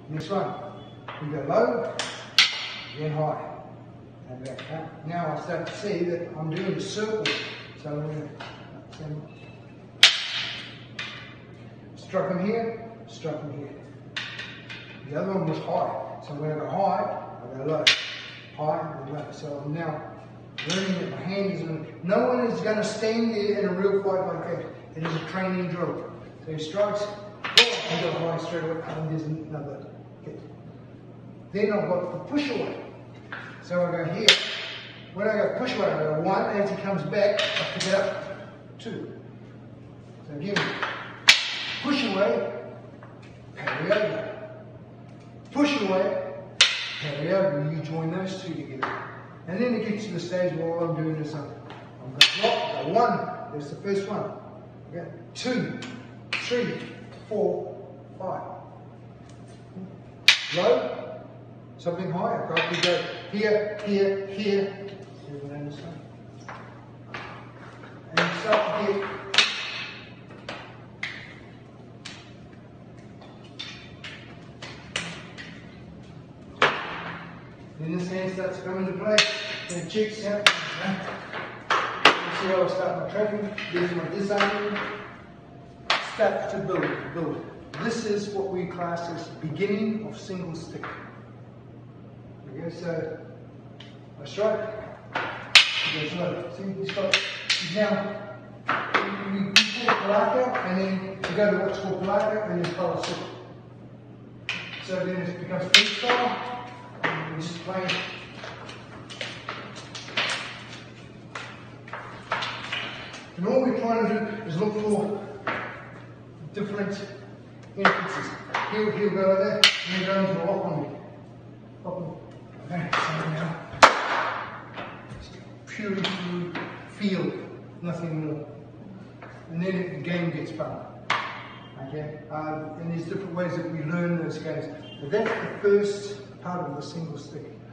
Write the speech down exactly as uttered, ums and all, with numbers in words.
Next one, we go low, then high, and back. Huh? Now I start to see that I'm doing a circle, so I'm going to struck him here, struck him here. The other one was high, so when I go high, I go low, high, and low. So I'm now learning that my hand is on. No one is going to stand there in a real fight like that. It is a training drill. So he strikes, and goes high straight away, and there's another hit. Then I've got the push away. So I go here. When I go push away, I go one. As he comes back, I pick it up. Two. So again, push away, parry over. Push away, parry over. You join those two together. And then it gets to the stage where all I'm doing is I'm, I'm going to block. Go one. There's the first one. Okay. Two, three, four, five. Low, something higher. I can go here, here, here. Everyone understand? And you start to get then this hand starts to come into play. Then cheeks out. See how I start my tracking. There's my disarming. Start to build, build. This is what we class as beginning of single stick. Okay, so I strike. He goes low. See, he's got, he's now, we, we pull Palaka, and then we go to what's called Palaka, and then color circle. So then it becomes freestyle, and we're just playing. And all we're trying to do is look for different entrances. He'll, he'll go like that, and he'll go into a lock on me. Lock on me. Okay, so now, purely through feel, nothing more. And then it, the game gets fun. Okay, um, and there's different ways that we learn those games. But that's the first part of the single stick.